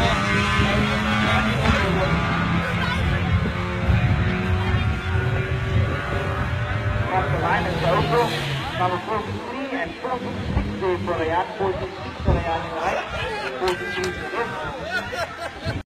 Across the line is Ogo, number 43 and 46 there for Rayyan, 46 for Rayyan in the right, 43 for this.